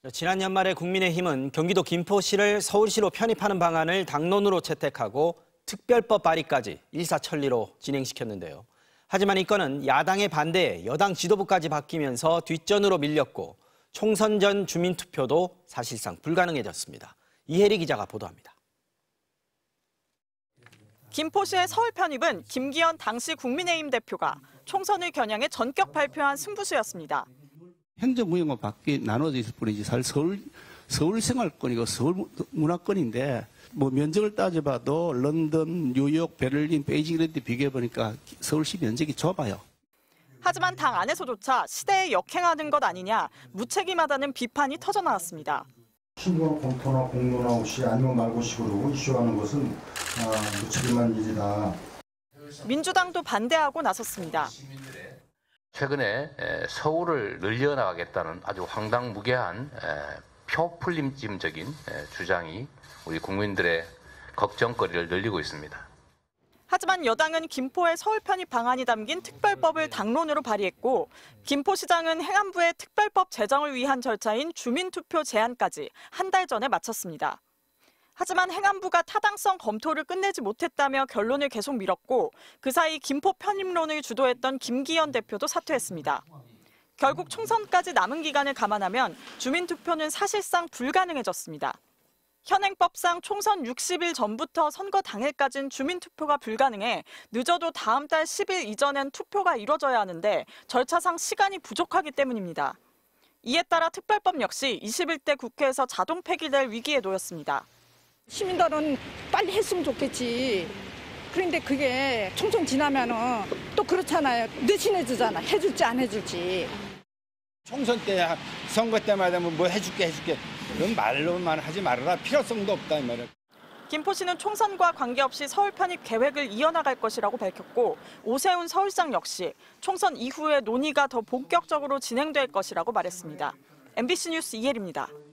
지난 연말에 국민의힘은 경기도 김포시를 서울시로 편입하는 방안을 당론으로 채택하고 특별법 발의까지 일사천리로 진행시켰는데요. 하지만 이 건은 야당의 반대에 여당 지도부까지 바뀌면서 뒷전으로 밀렸고 총선 전 주민투표도 사실상 불가능해졌습니다. 이혜리 기자가 보도합니다. 김포시의 서울 편입은 김기현 당시 국민의힘 대표가 총선을 겨냥해 전격 발표한 승부수였습니다. 행정무역과 밖에 나눠져 있을 뿐이지 사실 서울 생활권이고 서울 문화권인데 뭐 면적을 따져봐도 런던, 뉴욕, 베를린, 베이징 이런 데 비교해보니까 서울시 면적이 좁아요. 하지만 당 안에서조차 시대에 역행하는 것 아니냐 무책임하다는 비판이 터져나왔습니다. 신중한 검토나 공론화 없이 아니면 말고식으로 이슈하는 것은 무책임한 일이다. 민주당도 반대하고 나섰습니다. 최근에 서울을 늘려나가겠다는 아주 황당무계한 표풀림찜적인 주장이 우리 국민들의 걱정거리를 늘리고 있습니다. 하지만 여당은 김포의 서울 편입 방안이 담긴 특별법을 당론으로 발의했고 김포시장은 행안부의 특별법 제정을 위한 절차인 주민투표 제안까지 한 달 전에 마쳤습니다. 하지만 행안부가 타당성 검토를 끝내지 못했다며 결론을 계속 미뤘고 그 사이 김포 편입론을 주도했던 김기현 대표도 사퇴했습니다. 결국 총선까지 남은 기간을 감안하면 주민투표는 사실상 불가능해졌습니다. 현행법상 총선 60일 전부터 선거 당일까지는 주민투표가 불가능해 늦어도 다음 달 10일 이전엔 투표가 이뤄져야 하는데 절차상 시간이 부족하기 때문입니다. 이에 따라 특별법 역시 21대 국회에서 자동 폐기될 위기에 놓였습니다. 시민들은 빨리 했으면 좋겠지. 그런데 그게 총선 지나면은 또 그렇잖아요. 느슨해지잖아. 해줄지 안 해줄지. 총선 때 선거 때마다 뭐 해줄게. 그런 말로만 하지 말아라. 필요성도 없다 이 말이야. 김포시는 총선과 관계없이 서울 편입 계획을 이어나갈 것이라고 밝혔고 오세훈 서울시장 역시 총선 이후에 논의가 더 본격적으로 진행될 것이라고 말했습니다. MBC 뉴스 이혜리입니다.